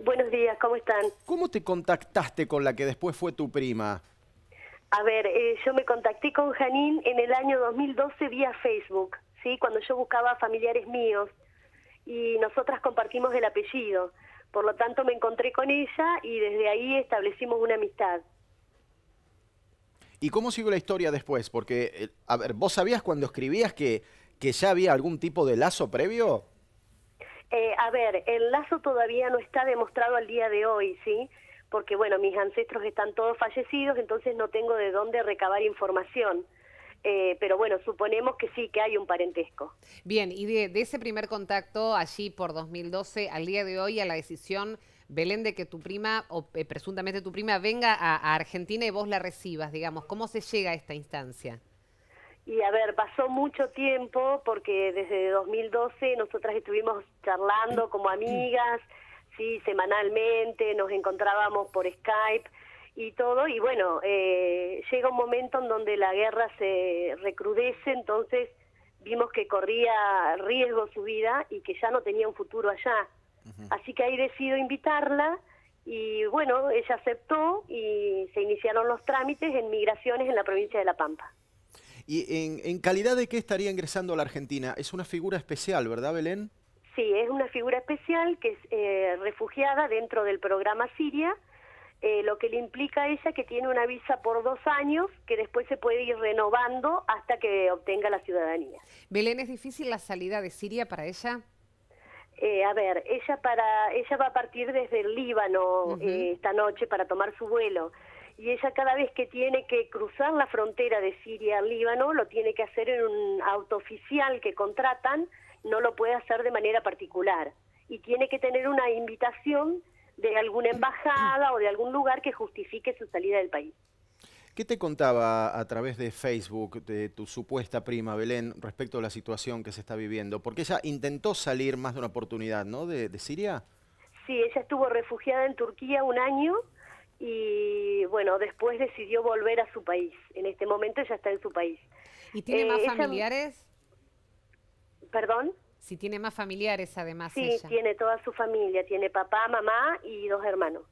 Buenos días, ¿cómo están? ¿Cómo te contactaste con la que después fue tu prima? A ver, yo me contacté con Janine en el año 2012 vía Facebook, ¿sí? Cuando yo buscaba familiares míos y nosotras compartimos el apellido. Por lo tanto, me encontré con ella y desde ahí establecimos una amistad. ¿Y cómo siguió la historia después? Porque, a ver, ¿vos sabías cuando escribías que ya había algún tipo de lazo previo? A ver, el lazo todavía no está demostrado al día de hoy, ¿sí? Porque, bueno, mis ancestros están todos fallecidos, entonces no tengo de dónde recabar información. Pero bueno, suponemos que sí, que hay un parentesco. Bien, y de ese primer contacto allí por 2012 al día de hoy, a la decisión, Belén, de que tu prima, o presuntamente tu prima, venga a Argentina y vos la recibas, digamos, ¿cómo se llega a esta instancia? Y a ver, pasó mucho tiempo porque desde 2012 nosotras estuvimos charlando como amigas, sí, semanalmente, nos encontrábamos por Skype y todo, y bueno, llega un momento en donde la guerra se recrudece, entonces vimos que corría riesgo su vida y que ya no tenía un futuro allá. Así que ahí decido invitarla y bueno, ella aceptó y se iniciaron los trámites en migraciones en la provincia de La Pampa. ¿Y en calidad de qué estaría ingresando a la Argentina? Es una figura especial, ¿verdad, Belén? Sí, es una figura especial que es refugiada dentro del programa Siria, lo que le implica a ella que tiene una visa por 2 años que después se puede ir renovando hasta que obtenga la ciudadanía. Belén, ¿es difícil la salida de Siria para ella? A ver, ella va a partir desde el Líbano esta noche para tomar su vuelo. Y ella cada vez que tiene que cruzar la frontera de Siria al Líbano, lo tiene que hacer en un auto oficial que contratan, no lo puede hacer de manera particular. Y tiene que tener una invitación de alguna embajada o de algún lugar que justifique su salida del país. ¿Qué te contaba a través de Facebook de tu supuesta prima, Belén, respecto a la situación que se está viviendo? Porque ella intentó salir más de una oportunidad, ¿no?, de Siria. Sí, ella estuvo refugiada en Turquía 1 año y bueno, después decidió volver a su país. En este momento ella está en su país. ¿Y tiene más familiares? ¿Perdón? Si tiene más familiares además Sí, ella. tiene toda su familia, tiene papá, mamá y 2 hermanos.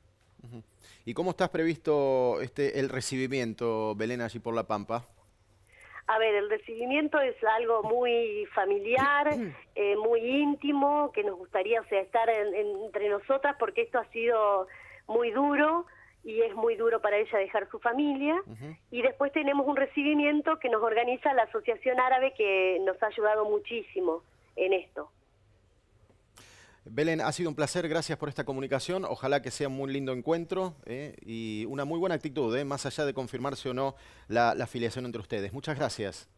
¿Y cómo estás previsto el recibimiento, Belén, allí por La Pampa? A ver, el recibimiento es algo muy familiar, muy íntimo, que nos gustaría, o sea, estar entre nosotras porque esto ha sido muy duro y es muy duro para ella dejar su familia. Y después tenemos un recibimiento que nos organiza la Asociación Árabe que nos ha ayudado muchísimo en esto. Belén, ha sido un placer, gracias por esta comunicación. Ojalá que sea un muy lindo encuentro y una muy buena actitud, más allá de confirmarse o no la afiliación entre ustedes. Muchas gracias.